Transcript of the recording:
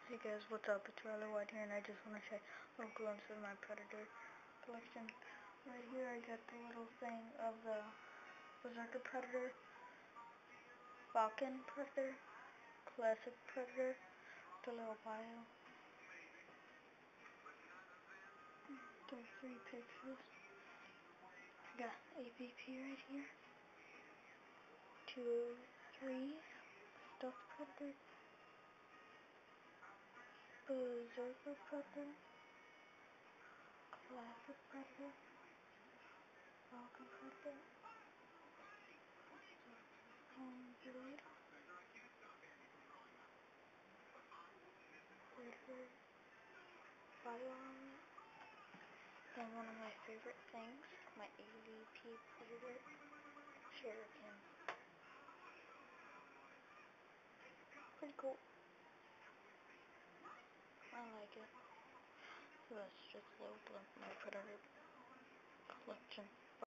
Hey guys, what's up? It's Riley White here, and I just want to say a little glimpse of my Predator collection. Right here, I got the little thing of the Berserker Predator, Falcon Predator, Classic Predator, the little bio. There's 3 pictures. I got AVP right here. 2, 3 Stuffed Predator, Berserker Predator, Classic Predator, Falcon Predator, Blade, Predator, Firearm, and one of my favorite things, my AVP Predator, Shuriken. Pretty cool. I like it. So that's just a little glimpse of my Predator collection.